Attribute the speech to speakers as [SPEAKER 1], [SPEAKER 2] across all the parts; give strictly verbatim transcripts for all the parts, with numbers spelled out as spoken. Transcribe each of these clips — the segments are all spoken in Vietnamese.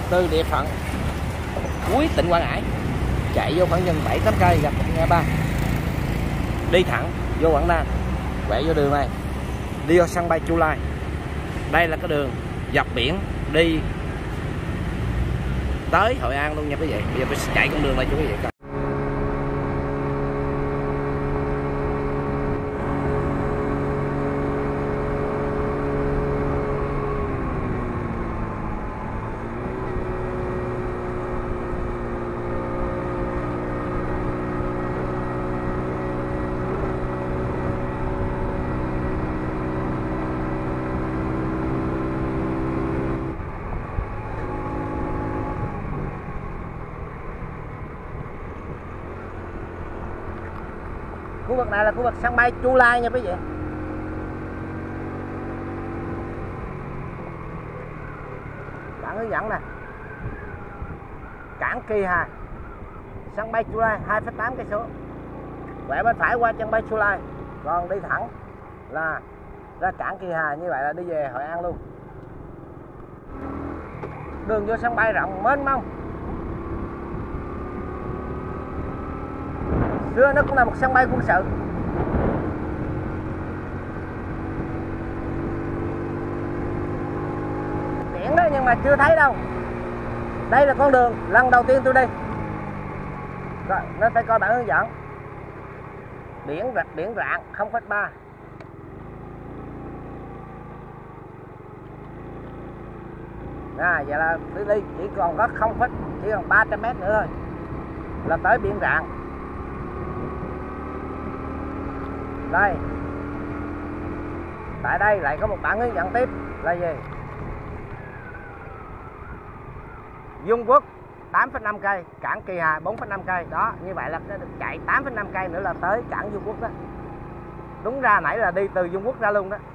[SPEAKER 1] từ địa phận cuối tỉnh Quảng Ngãi chạy vô khoảng chừng bảy tám cây gặp tỉnh Ngã Ba, đi thẳng vô Quảng Nam, quẹo vô đường này đi vô sân bay Chu Lai. Đây là cái đường dọc biển đi tới Hội An luôn nha quý vị. Bây giờ tôi sẽ chạy con đường này cho quý vị coi. Khu vực này là khu vực sân bay Chu Lai nha quý vị. Bạn hướng dẫn nè. Cảng Kỳ Hà, sân bay Chu Lai hai phẩy tám cây số. Quẹo bên phải qua sân bay Chu Lai, còn đi thẳng là ra cảng Kỳ Hà, như vậy là đi về Hội An luôn. Đường vô sân bay rộng mênh mông. Xưa nó cũng là một sân bay quân sự. Biển đó nhưng mà chưa thấy đâu. Đây là con đường lần đầu tiên tôi đi. Rồi, nó phải coi bản hướng dẫn. Biển rạch biển rạn không phẩy ba. À, vậy là tôi đi chỉ còn có không phẩy, chỉ còn ba trăm mét nữa thôi là tới biển rạn. Đây, tại đây lại có một bản hướng dẫn tiếp là gì? Dung Quốc tám phẩy năm cây, cảng Kỳ Hà bốn phẩy năm cây. Đó, như vậy là chạy tám phẩy năm cây nữa là tới cảng Dung Quốc đó. Đúng ra nãy là đi từ Dung Quốc ra luôn đó.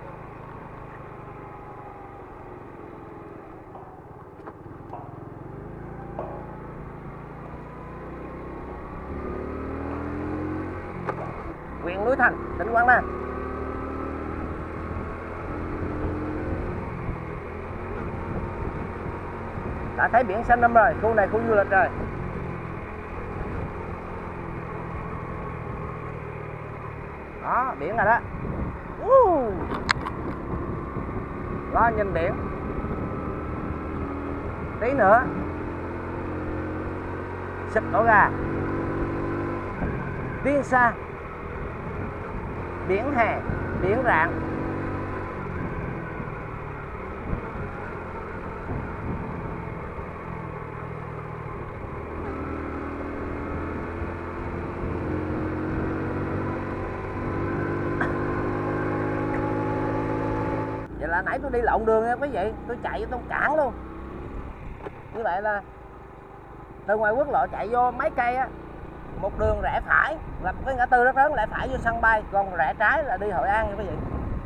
[SPEAKER 1] Huyện Núi Thành, tỉnh Quảng Nam. Đã thấy biển xanh năm rồi, khu này khu du lịch rồi. Đó, biển rồi đó. Uh. Lo nhìn biển. Tí nữa xịt ổ gà. Tiên Sa, biển Hè, biển Rạn. Vậy là nãy tôi đi lộn đường nha quý vị, tôi chạy vô trong cảng luôn. Như vậy là từ ngoài quốc lộ chạy vô mấy cây á, một đường rẽ phải là cái ngã tư rất lớn, rẽ phải vô sân bay, còn rẽ trái là đi Hội An nha quý vị.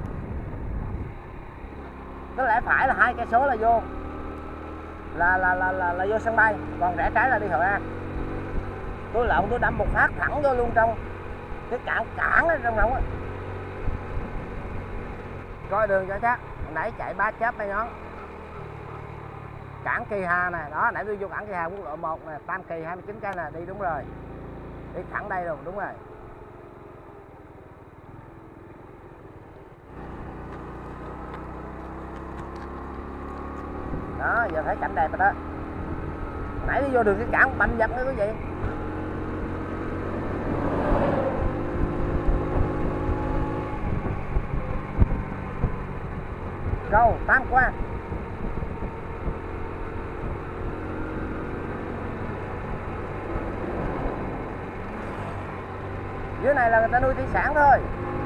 [SPEAKER 1] Cái rẽ phải là hai cây số là vô là là, là là là vô sân bay, còn rẽ trái là đi Hội An. Tôi lộn, tôi đâm một phát thẳng vô luôn trong cái cảng cảng ở trong rộng á. Coi đường cho chắc. Nãy chạy ba chớp ba nhón. Cảng Kỳ Hà nè, đó, nãy tôi vô cảng Kỳ Hà quốc lộ một nè, Tam Kỳ hai mươi chín cây nè, đi đúng rồi. Đi thẳng đây rồi, đúng rồi. Đó, giờ thấy cảnh đẹp rồi đó. Nãy đi vô đường cái cảng banh dập nữa quý vị. Cầu Tam Quan. Dưới này là người ta nuôi thủy sản thôi.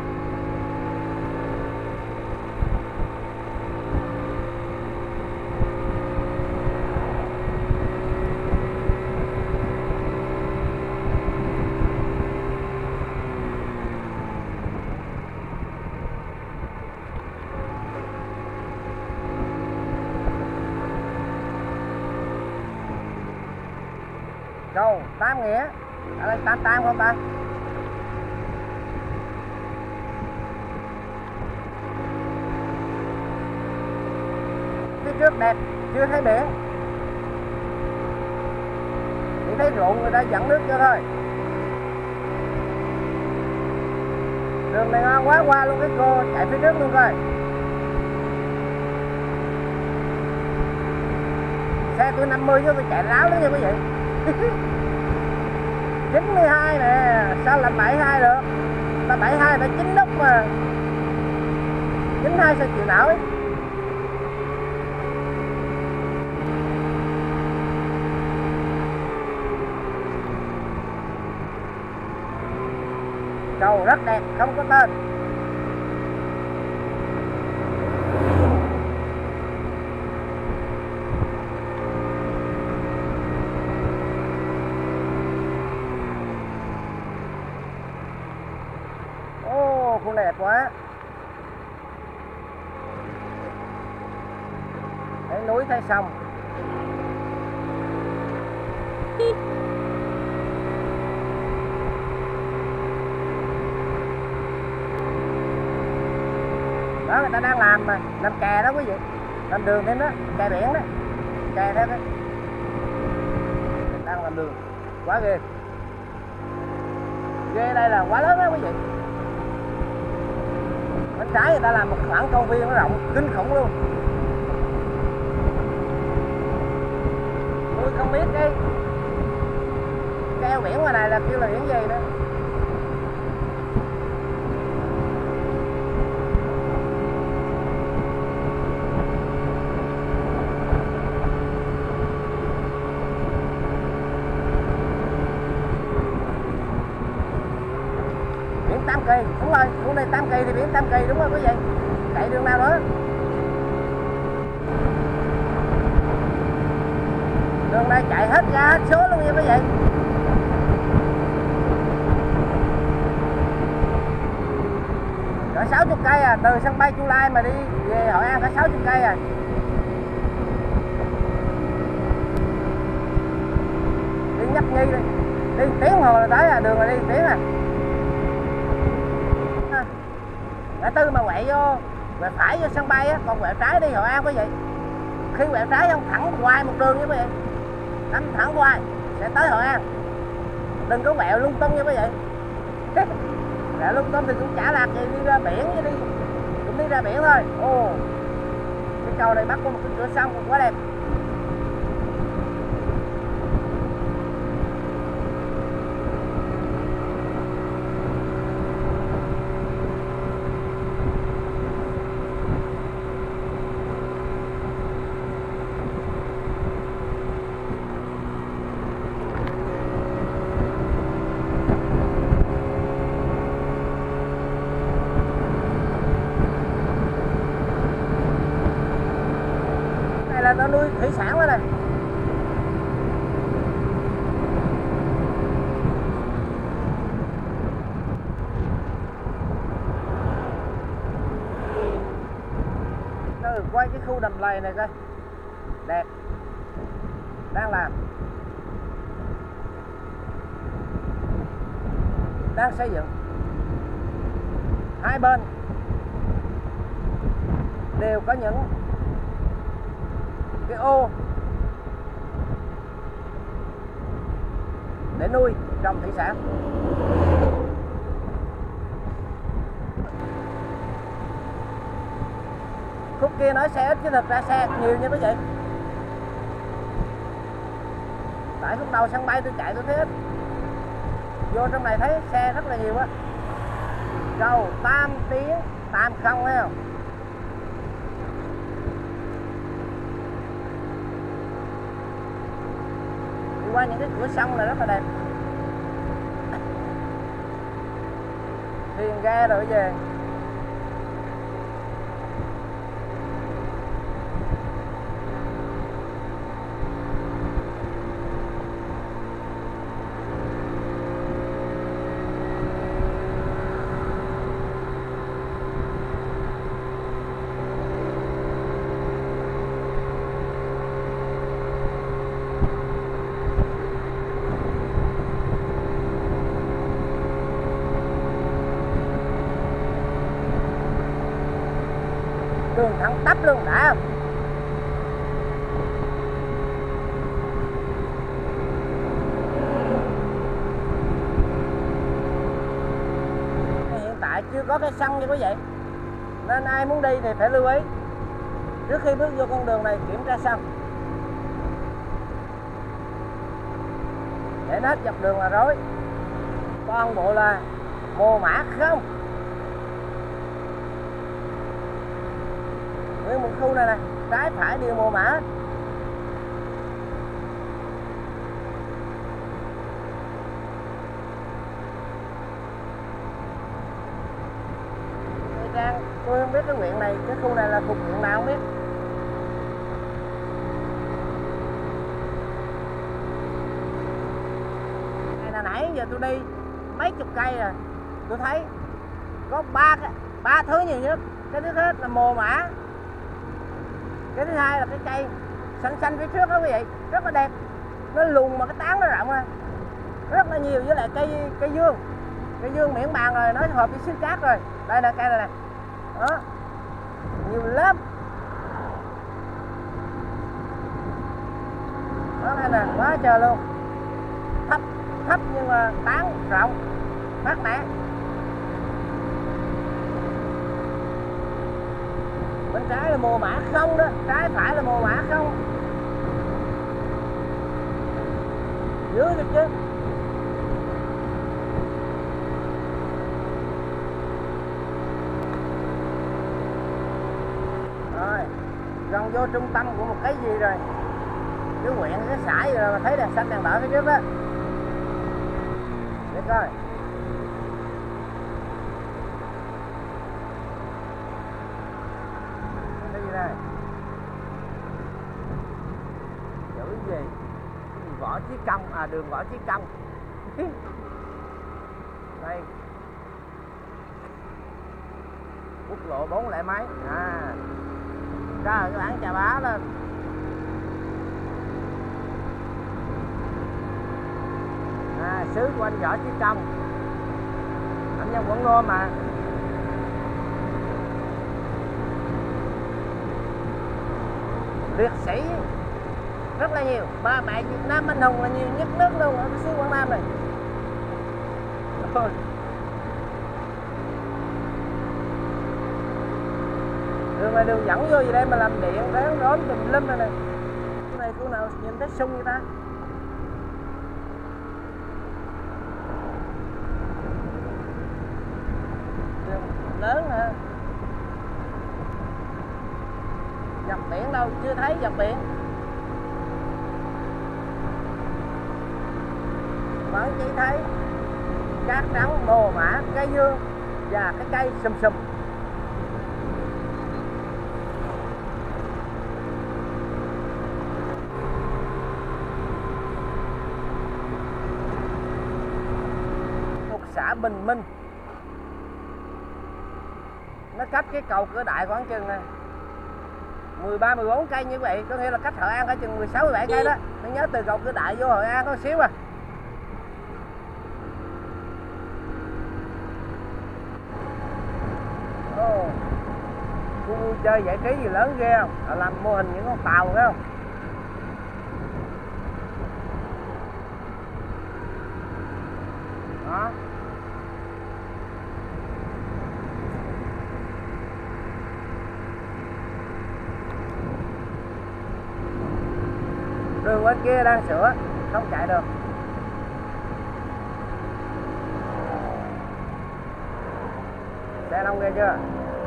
[SPEAKER 1] Cầu Tam Nghĩa. Ở đây Tam Tam không ta? Phía trước đẹp, chưa thấy biển. thấy ruộng người ta dẫn nước cho thôi. Đường này ngon quá, qua luôn cái cô chạy phía trước luôn coi. Xe tôi năm mươi chứ tôi chạy láo lắm nha quý vị. chín mươi hai nè, sao làm bảy mươi hai được? Ta bảy mươi hai phải chín nút mà. chín mươi hai sao chịu nổi. Cầu rất đẹp, không có tên. Ô, khu đẹp quá. Thấy núi thấy sông. Đó, người ta đang làm mà, làm kè đó quý vị, làm đường thêm đó, kè biển đó, kè thêm đó, đang làm đường, quá ghê, ghê đây là quá lớn đó quý vị. Bên trái người ta làm một khoảng công viên nó rộng kinh khủng luôn. Tôi không biết cái cái eo biển ngoài này là kêu là biển gì nữa. Tam Kỳ, đúng rồi, khu này Tam Kỳ thì biển Tam Kỳ đúng rồi quý vị. Chạy đường nào nữa? Đường này chạy hết ga hết số luôn nha quý vị. Cỡ sáu mươi cây à, từ sân bay Chu Lai mà đi về Hội An cỡ sáu mươi cây à. Đi Nhấp Nhi đi, đi tiếng hồ là tới à, đường là đi tiếng à. Ngã tư mà quẹo vô, quẹo phải vô sân bay á, còn quẹo trái đi Hội An quý vị. Khi quẹo trái không thẳng hoài một đường nha quý vị, đâm thẳng hoài sẽ tới Hội An. Đừng có quẹo lung tung nha quý vị. Quẹo lung tung thì cũng chả lạc gì, đi ra biển chứ đi, cũng đi ra biển thôi. Ồ, cái cầu này bắt có một cái cửa sông cũng quá đẹp. Là nó nuôi thủy sản đó này. Từ quay cái khu đầm lầy này coi. Đẹp. Đang làm. Đang xây dựng. Hai bên đều có những cái ô để nuôi trồng thủy sản. Khúc kia nói xe ít chứ thực ra xe nhiều nha quý vị. Tại lúc đầu sân bay tôi chạy tôi thấy ít, vô trong này thấy xe rất là nhiều á. Cầu Tam Tiến, Tam không thấy không? Qua những cái cửa sông này rất là đẹp. Thuyền ga rồi về. Đường thẳng tắp luôn đã không? có cái xăng như quý vị, nên ai muốn đi thì phải lưu ý trước khi bước vô con đường này kiểm tra xăng. Để hết dọc đường là rối. Toàn bộ là mồ mã không. Nguyên một khu này này, trái phải đều mồ mã. Trang, tôi không biết cái huyện này, cái khu này là thuộc huyện nào không biết. Này là nãy giờ tôi đi mấy chục cây rồi, tôi thấy có ba cái ba thứ nhiều nhất. Cái thứ hết là mồ mã, cái thứ hai là cái cây xanh xanh phía trước đó quý vị, rất là đẹp, nó lùn mà cái tán nó rộng ra rất là nhiều, với lại cây cây dương, cây dương miễn bàn rồi, nó hợp với xứ cát rồi. Đây là cây này nè, đó, nhiều lắm. Đó đây nè, quá trời luôn, thấp thấp nhưng mà tán rộng, mát mẻ. Bên trái là mồ mã không đó, trái phải là mồ mã không, dữ được chứ. Rồi, gần vô trung tâm của một cái gì rồi, cái huyện, cái xã gì rồi mà thấy đèn xanh đèn đỏ phía trước đó. Để coi. Cái gì đây? Chữ gì? Cái gì Võ Chí Công, à đường Võ Chí Công. Đây. Quốc lộ bốn lẻ mấy. À. Ra cái bảng chà bá lên. À, xứ của anh Võ Chí Công, anh nhân Quảng Ngô mà. Liệt sĩ rất là nhiều, ba mẹ Việt Nam anh hùng là nhiều nhất nước luôn ở xứ Quảng Nam này. Thôi. Đường này đường dẫn vô gì đây mà làm điện ráng rốn tùm lum này nè. Cái này khu nào nhìn thấy sung vậy ta? Đường lớn hả? Dọc biển đâu, chưa thấy dọc biển. Vẫn chỉ thấy cát trắng, mồ mã, cây dương và cái cây sùm sùm. Thuộc xã Bình Minh, nó cách cái cầu Cửa Đại khoảng chừng này mười ba mười bốn cây như vậy, có nghĩa là cách Hội An khoảng chừng mười sáu mười bảy cây đó. Nó nhớ từ cầu Cửa Đại vô Hội An có xíu à. Ồ, khu vui chơi giải trí gì lớn ghê không? Họ làm mô hình những con tàu phải không? Đó. Đường bên kia đang sửa, không chạy được. Xe đông ghê chưa?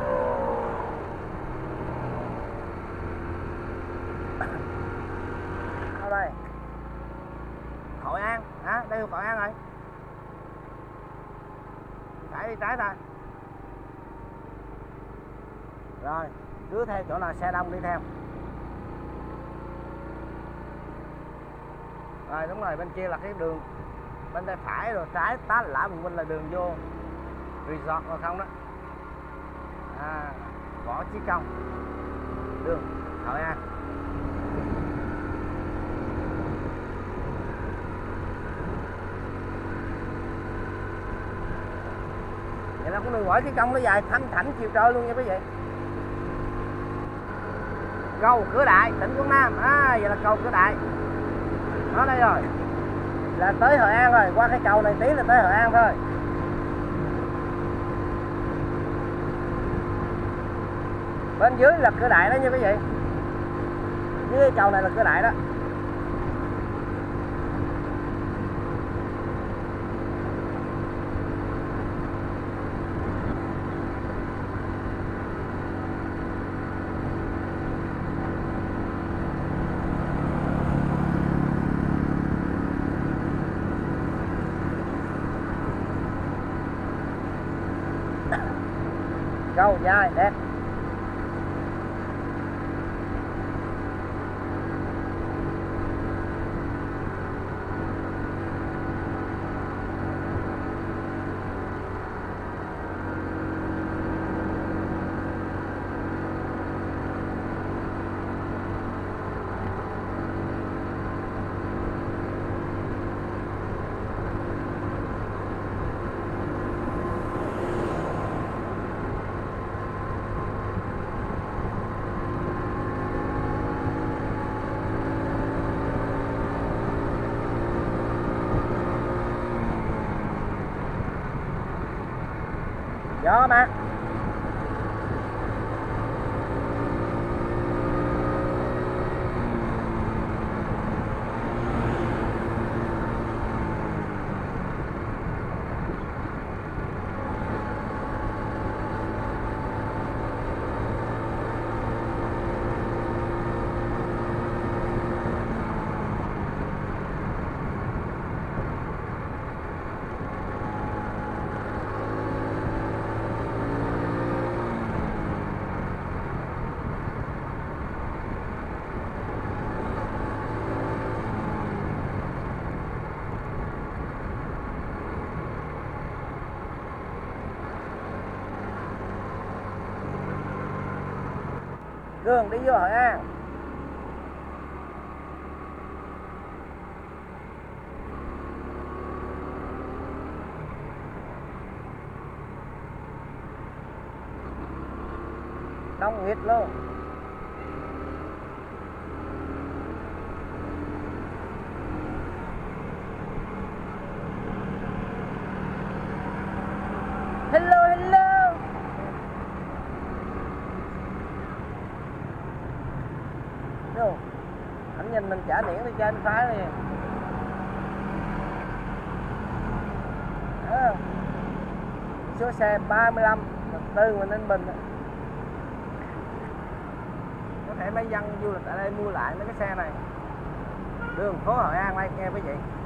[SPEAKER 1] Ở đây Hội An, hả? Đây là Hội An rồi. Phải đi trái thôi. Rồi, cứ theo chỗ nào xe đông đi theo. Rồi đúng rồi, bên kia là cái đường bên tay phải, rồi trái tá lả mình bên là đường vô resort rồi không đó. À, Võ Chí Công, đường Hội An. Vậy là con đường Võ Chí Công nó dài thanh thảnh chiều trôi luôn nha quý vị. Cầu Cửa Đại, tỉnh Quảng Nam. À, vậy là cầu Cửa Đại. Đó đây rồi, là tới Hội An rồi, qua cái cầu này tí là tới Hội An thôi. Bên dưới là cửa đại đó nha quý vị. Dưới cái cầu này là cửa đại đó. Cầu dài đẹp. Gió mà. Đường đi vô Hội An. Đông nghịt luôn. Hello hello. Đâu? Anh nhìn mình trả điện đi trên phải liền. À, số xe ba mươi lăm tư mà Ninh Bình. Có thể mấy dân du lịch ở đây mua lại mấy cái xe này. Đường phố Hội An đây nghe quý vị.